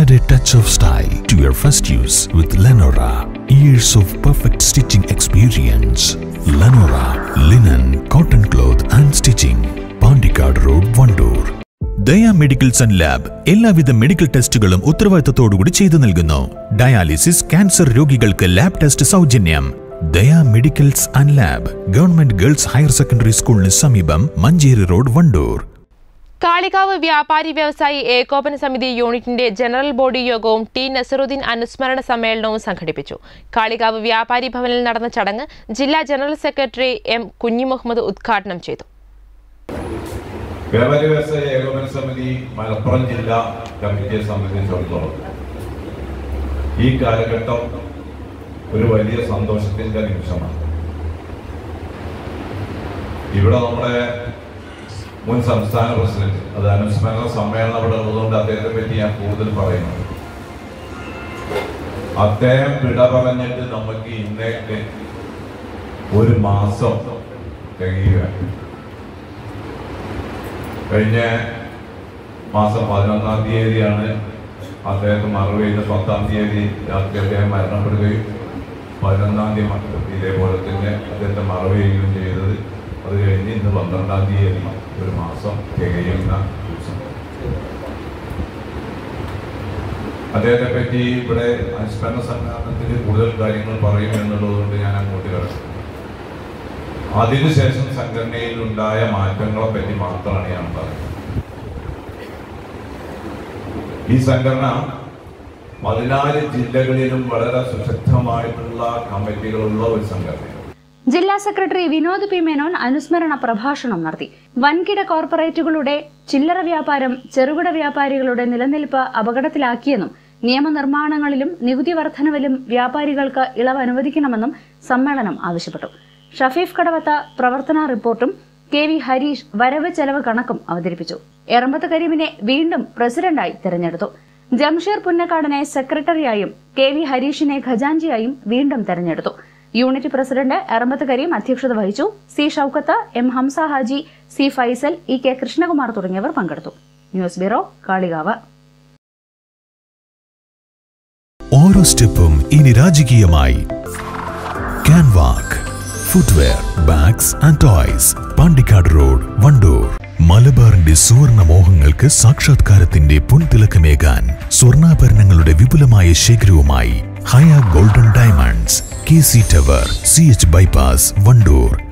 Add a touch of style to your first use with Lenora. Years of perfect stitching experience. Lenora, linen, cotton cloth and stitching. Pandikad Road, Vandoor. Daya medicals and lab എല്ലാവിധ medical ടെസ്റ്റുകളും ഉത്തരവാദിത്തത്തോടുകൂടി ചെയ്തു നൽകുന്നു. Dialysis, cancer രോഗികൾക്ക് lab test സൗജന്യം. Daya medicals and lab, government girls higher secondary സ്കൂളിന് സമീപം, Manjeri road, Wandoor. Kalikavu വ്യാപാരി വ്യവസായി ഏകോപന സമിതി യൂണിറ്റിന്റെ ജനറൽ ബോഡി യോഗവും ടി നസറുദ്ദീൻ അനുസ്മരണ സമ്മേളനവും സംഘടിപ്പിച്ചു. കാളികാവ് വ്യാപാരി ഭവനിൽ നടന്ന ചടങ്ങ് ജില്ലാ ജനറൽ സെക്രട്ടറി എം കുഞ്ഞിമുഹമ്മദ് ഉദ്ഘാടനം ചെയ്തു. വ്യാപാരി വ്യവസായ ഏകോപന സമിതി മലപ്പുറം ജില്ലാ കമ്മിറ്റിയെ സംബന്ധിച്ചിടത്തോളം ഈ കാലഘട്ടം ഒരു വലിയ സന്തോഷത്തിന്റെ നിമിഷമാണ്. ഇവിടെ നമ്മുടെ മുൻ സംസ്ഥാന പ്രസിഡന്റ്, അത് അനുസ്മരണ സമ്മേളനം അവിടെ ഉള്ളതുകൊണ്ട് അദ്ദേഹത്തെ പറ്റി ഞാൻ കൂടുതൽ പറയുന്നു. അദ്ദേഹം വിട പറഞ്ഞിട്ട് നമുക്ക് ഇന്നേക്ക് ഒരു മാസം തികയുകയാണ്. കഴിഞ്ഞ മാസം 11-ാം തീയതിയാണ് അദ്ദേഹത്തെ മറവ് ചെയ്ത് 10-ാം തീയതി രാത്രി അദ്ദേഹം മരണപ്പെടുകയും 11-ാം തീയതി ഇതേപോലെ തന്നെ അദ്ദേഹത്തെ മറവ് ചെയ്യുകയും ചെയ്തത്. അത് കഴിഞ്ഞ് ഇന്ന് 12-ാം തീയതി ഒരു മാസം തികയുന്ന ദിവസം. അദ്ദേഹത്തെ പറ്റി ഇവിടെ അനുസ്മരണ സമ്മേളനത്തിൽ കൂടുതൽ കാര്യങ്ങൾ പറയും എന്നുള്ളതുകൊണ്ട് ഞാൻ അങ്ങോട്ട് കിടക്കും. അതിനുശേഷം സംഘടനയിൽ ഉണ്ടായ മാറ്റങ്ങളെ പറ്റി മാത്രമാണ് ഞാൻ പറയുന്നത്. ഈ സംഘടന 14 ജില്ലകളിലും വളരെ സുശക്തമായിട്ടുള്ള കമ്മിറ്റികളുള്ള ഒരു സംഘടനയാണ്. ജില്ലാ സെക്രട്ടറി വിനോദ് പി മേനോൻ അനുസ്മരണ പ്രഭാഷണം നടത്തി. വൻകിട കോർപ്പറേറ്റുകളുടെ ചില്ലറ വ്യാപാരം ചെറുകിട വ്യാപാരികളുടെ നിലനിൽപ്പ് അപകടത്തിലാക്കിയെന്നും നിയമനിർമ്മാണങ്ങളിലും നികുതി വർധനവിലും വ്യാപാരികൾക്ക് ഇളവ് അനുവദിക്കണമെന്നും സമ്മേളനം ആവശ്യപ്പെട്ടു. ഷഫീഫ് കടവത്ത പ്രവർത്തന റിപ്പോർട്ടും കെ വി ഹരീഷ് വരവ് ചെലവ് കണക്കും അവതരിപ്പിച്ചു. എറമ്പത്ത് കരീമിനെ വീണ്ടും പ്രസിഡന്റായി തെരഞ്ഞെടുത്തു. ജംഷീർ പുന്നക്കാടനെ സെക്രട്ടറിയായും കെ വി ഹരീഷിനെ ഖജാൻജിയായും വീണ്ടും തെരഞ്ഞെടുത്തു. യൂണിറ്റ് പ്രസിഡന്റ് എറമ്പത്ത് കരീം അധ്യക്ഷത വഹിച്ചു. C Shoukath, M Hamsa Haji, C Faisal, E K Krishnakumar തുടങ്ങിയവർ പങ്കെടുത്തു. News bureau, Kalikavu. ഓരോ സ്റ്റെപ്പും ഇനി രാജകീയമായി. Canwalk footwear, bags and toys, Pandikkad road, Vandoor. മലബാറിന്റെ സുവർണ മോഹങ്ങൾക്ക് സാക്ഷാത്കാരത്തിന്റെ പൊൻതിളക്കമേകാൻ സ്വർണ്ണാഭരണങ്ങളുടെ വിപുലമായ ശേഖരവുമായി Haya golden diamonds, KC tower, CH bypass, Wandoor.